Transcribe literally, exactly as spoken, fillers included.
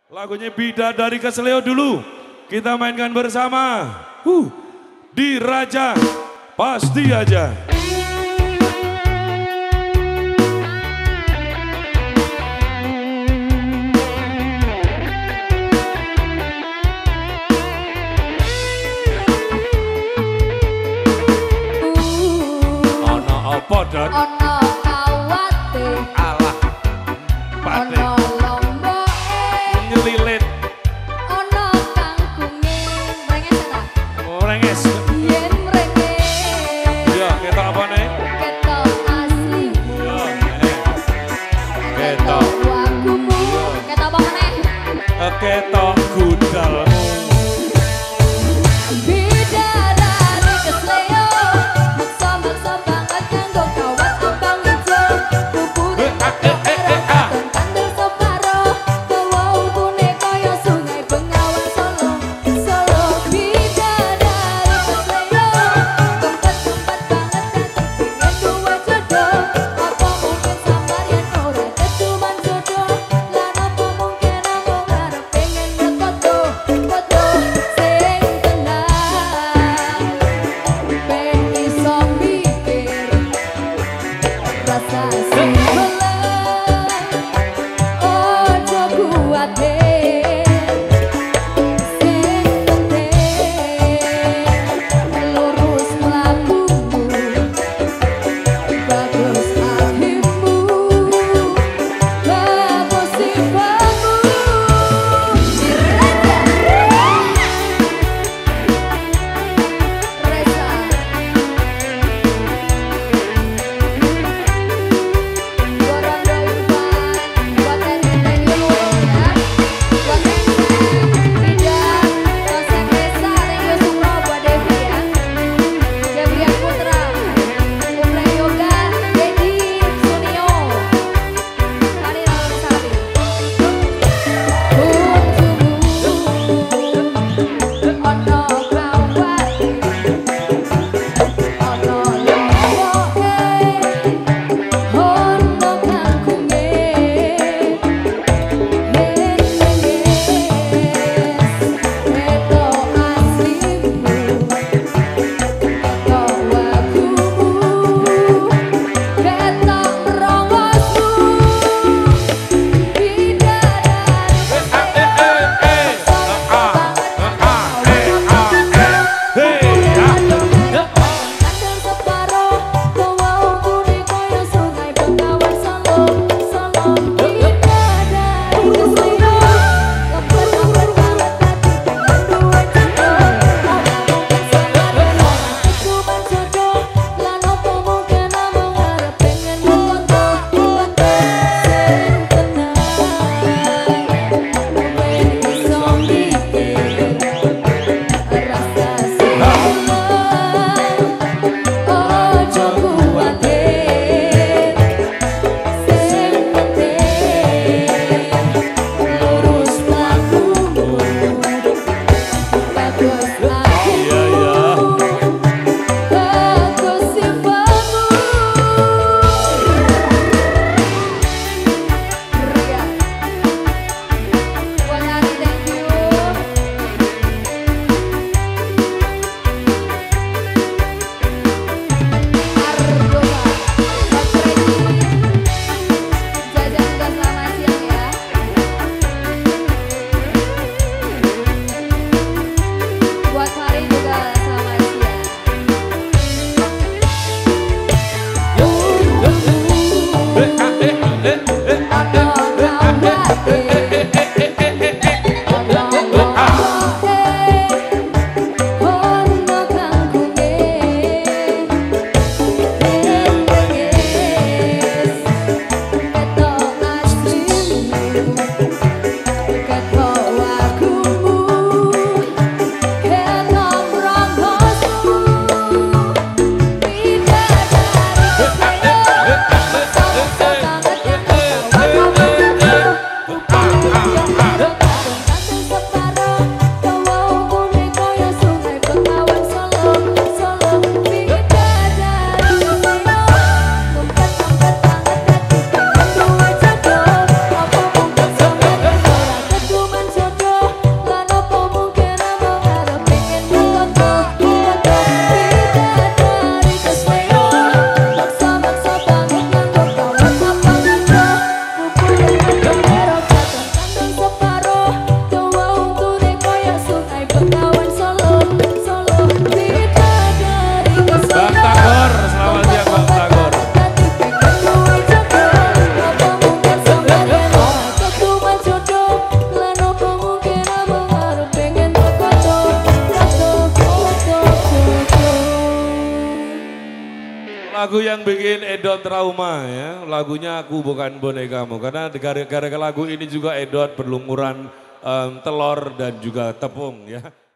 Lagunya Bidadari Keseleo dulu. Kita mainkan bersama. Huh, di Raja Pasti Aja. Ono apa dat? Ono kawate. Alah. Pate. Ono lomboke. Nyelilit. Ono kangkunge. Mrenges ta? Mrenges. Yen mrenges. Ya, kita apa nih? Ketok aslimu. Ketok. Wagumu. Ketok apa meneh? Ketok gudalmu. Bidadari kesleo. Maksa-maksa banget kanggo kawat abang ijo. Kupure ketok karo katon kandel separo. Dawa untune kaya sungai Bengawan Solo. Solo bidadari kesleo. Kempet-kempet banget dateng pengen duwe jodoh. Apa mungkin samar yen ora ketuban jodoh. Lan apa mungkin amung ngarep pengen ngefoto. Foto sing tenang. Ben iso mikir rasa sing belang. Ojo kuwatir. Sing penting lurus mlakumu. Bagus akhirmu. Bagus sifatmu. Raja Reza. Gorondo Ivan buat nenek-nenek dulu ya. Lagu yang bikin Edot trauma ya, lagunya Aku Bukan Bonekamu. Karena gara-gara lagu ini juga Edot berlumuran um, telur dan juga tepung ya.